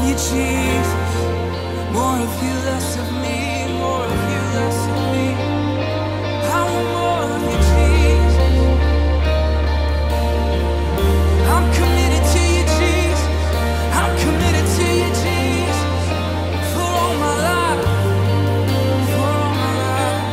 you, Jesus. More of you, less of me. More of you, less of me. I want more of you, Jesus. I'm committed to you, Jesus. I'm committed to you, Jesus. For all my life. For all my life.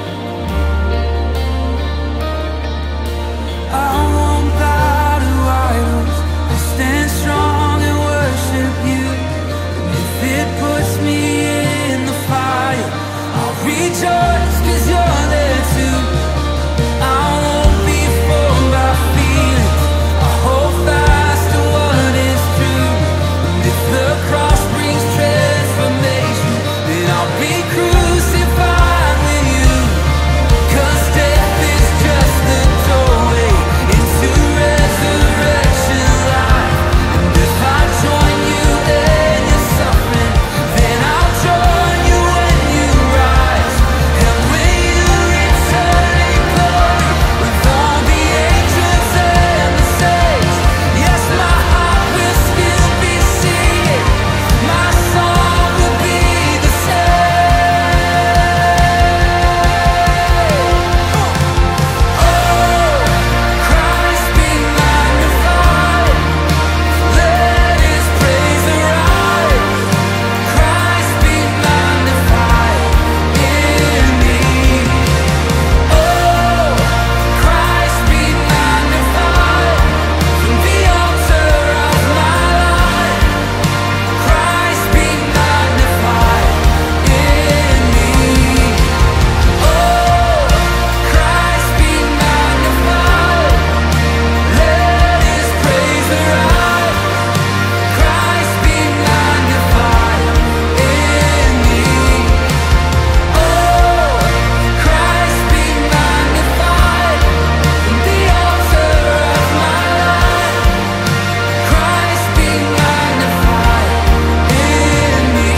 I won't bow to idols. I'll stand strong and worship you. And if it puts me in the fire, I'll rejoice 'cause you're there too. I won't be formed by feelings. I hold fast to what is true. And if the cross brings transformation, then I'll be crucified with you. 'Cause death is just the doorway into resurrection life. And if I join you in your suffering, then I'll join you when you rise. And when you return in glory with all the angels and the saints, yes, my heart will still be singing. My song will be the same. Oh, Christ be magnified. Let His praise arise. Christ be magnified in me. Oh, Christ be magnified from the altar of my life. Christ be magnified in me. Oh, Christ be magnified. Let His praise arise. Christ be magnified in me. Oh, Christ be magnified from the altar of my life. Christ be magnified in me.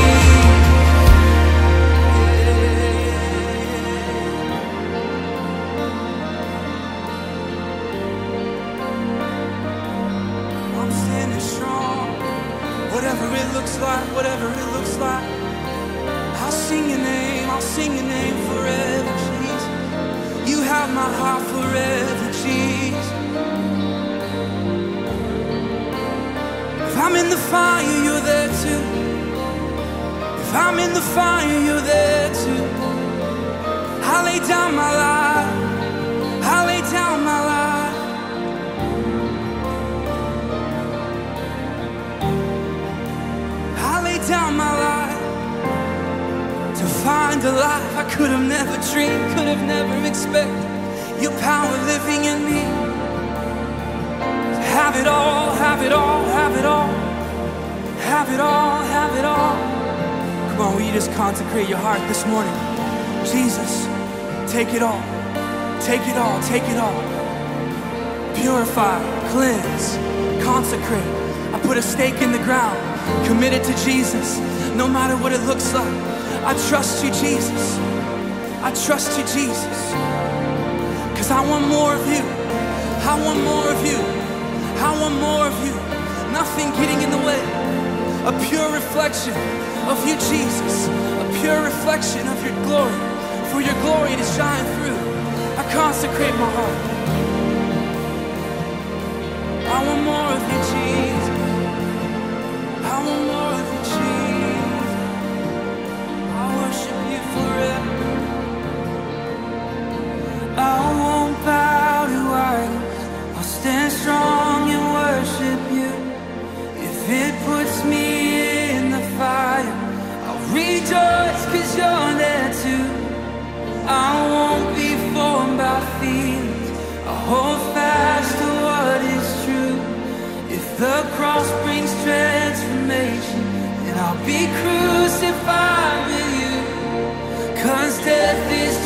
I'm standing strong, whatever it looks like, whatever it looks like. I'll sing your name, I'll sing your name forever, Jesus. You have my heart forever, Jesus. If I'm in the fire, you're there too. If I'm in the fire, you're there too. I lay down my life, I lay down my life. I lay down my life to find a life I could have never dreamed, could have never expected. Your power living in me. Have it all, have it all, have it all. Have it all, have it all. Come on, will you just consecrate your heart this morning? Jesus, take it all. Take it all, take it all. Purify, cleanse, consecrate. I put a stake in the ground, committed to Jesus, no matter what it looks like. I trust you, Jesus. I trust you, Jesus. 'Cause I want more of you. I want more of you. I want more of you. Nothing getting in the way. A pure reflection of you, Jesus. A pure reflection of your glory. For your glory to shine through. I consecrate my heart. I want more of you, Jesus. I want more of you, Jesus. I worship you forever. I won't bow to idols. I'll stand strong and worship you. If it puts me in the fire, I'll rejoice 'cause you're there too. I won't be formed by feelings. I'll hold fast to what is true. If the cross brings transformation, then I'll be crucified with you. 'Cause death is